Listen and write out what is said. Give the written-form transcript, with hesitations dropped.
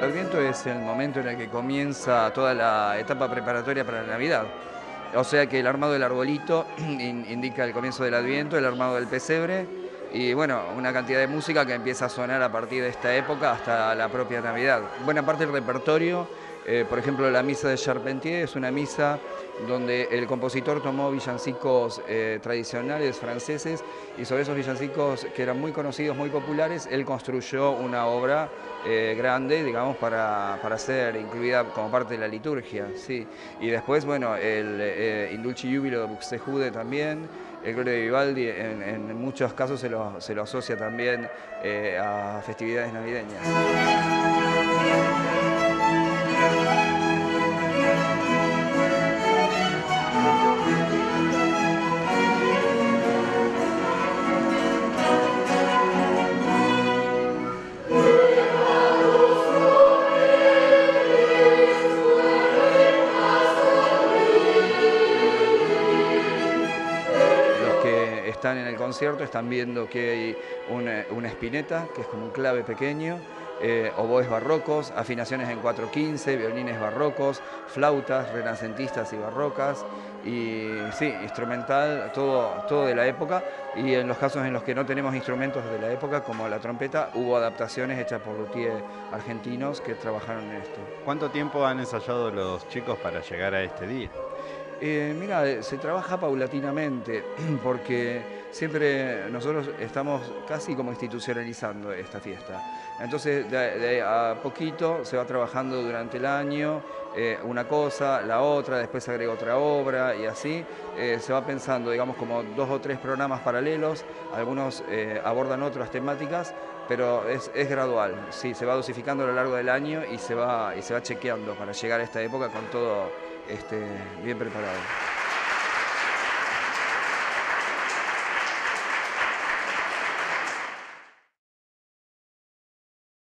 El Adviento es el momento en el que comienza toda la etapa preparatoria para la Navidad. O sea que el armado del arbolito indica el comienzo del Adviento, el armado del pesebre y bueno, una cantidad de música que empieza a sonar a partir de esta época hasta la propia Navidad. Buena parte del repertorio, por ejemplo, la misa de Charpentier es una misa donde el compositor tomó villancicos tradicionales franceses y sobre esos villancicos que eran muy conocidos, muy populares, él construyó una obra grande, digamos, para ser incluida como parte de la liturgia. Sí. Y después, bueno, el In Dulci Jubilo de Buxtehude también, el Gloria de Vivaldi, en muchos casos se lo asocia también a festividades navideñas. Están en el concierto, están viendo que hay una espineta, que es como un clave pequeño, oboes barrocos, afinaciones en 4/15, violines barrocos, flautas renacentistas y barrocas, y sí, instrumental, todo de la época, y en los casos en los que no tenemos instrumentos de la época, como la trompeta, hubo adaptaciones hechas por luthiers argentinos que trabajaron en esto. ¿Cuánto tiempo han ensayado los chicos para llegar a este día? Mira, se trabaja paulatinamente porque siempre nosotros estamos casi como institucionalizando esta fiesta. Entonces, de a poquito se va trabajando durante el año una cosa, la otra, después se agrega otra obra y así se va pensando, digamos, como 2 o 3 programas paralelos, algunos abordan otras temáticas, pero es gradual, sí, se va dosificando a lo largo del año y se va chequeando para llegar a esta época con todo bien preparado.